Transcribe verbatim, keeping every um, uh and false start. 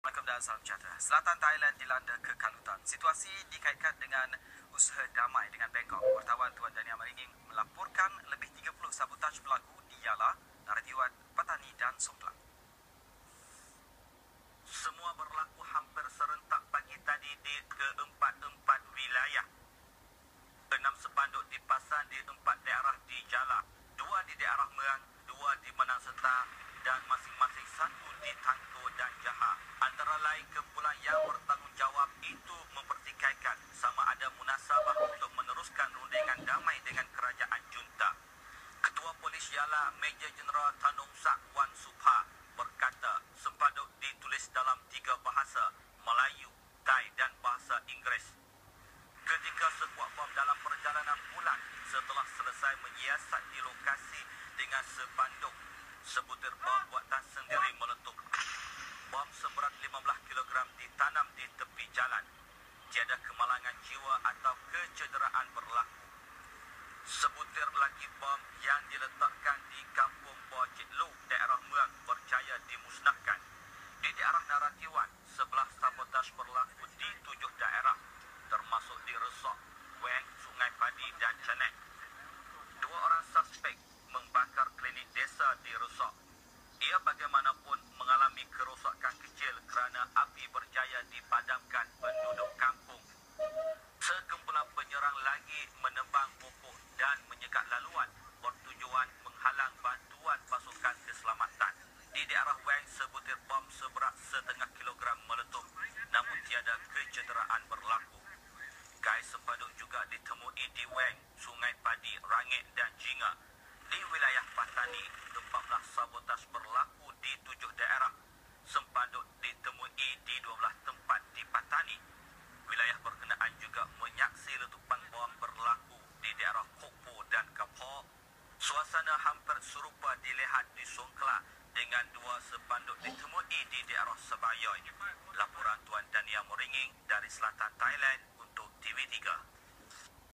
Assalamualaikum dan salam sejahtera. Selatan Thailand dilanda kekalutan. Situasi dikaitkan dengan usaha damai dengan Bangkok. Wartawan Tuan Dania Maringing melaporkan lebih tiga puluh sabotaj berlaku di Yala, Naratiwan, Patani dan Songklang. Semua berlaku hampir serentak pagi tadi di keempat-empat wilayah. Enam sepanduk dipasang di empat daerah di Jala, dua di daerah Merang, dua di Menang Serta dan masing-masing satu di Tangko dan Jaha. Antara lain kumpulan yang bertanggungjawab itu mempertikaikan sama ada munasabah untuk meneruskan rundingan damai dengan kerajaan junta. Ketua Polis Yala Major Jeneral Tanung Sak Wan Supha berkata sempaduk ditulis dalam tiga bahasa, Melayu, Thai dan bahasa Inggeris. Ketika sekuat bom dalam perjalanan pulang setelah selesai menyiasat di lokasi dengan sepanduk, sebutir bom buatan sendiri meletup. Bom seberat lima belas kilogram ditanam di tepi jalan. Tiada kemalangan jiwa atau kecederaan berlaku. Sebutir lagi bom yang diletakkan di kampung Bojit Lu, daerah Muang, berjaya dimusnahkan. Di daerah Naratiwan, sebelah sabotaj berlaku di tujuh daerah, termasuk di Resok, Weng, Sungai Padi dan Cenek. Dua orang suspek membakar klinik desa di Resok. Ia bagaimanapun mengalami kerosakan kecil kerana api berjaya dipadamkan penduduk kampung. Sekumpulan penyerang lagi menebang pokok dan menyekat laluan bertujuan menghalang bantuan pasukan keselamatan. Di daerah Weng, sebutir bom seberat setengah kilogram meletup, namun tiada kecederaan berlaku. Gai sempaduk juga ditemui di Weng, Sungai Padi, Rangit dan Jinga. Di wilayah Patani, empat belas sabotaj berlaku di tujuh daerah. Sempaduk ditemui di dua belas tempat di Patani. Wilayah berkenaan juga menyaksi letupan bom berlaku di daerah Kokpo dan Kapho. Suasana hampir serupa dilihat di Songklang dengan dua sepanduk ditemui di daerah Sebayoy. Laporan Tuan Dania Maringing dari Selatan Thailand untuk T V tiga.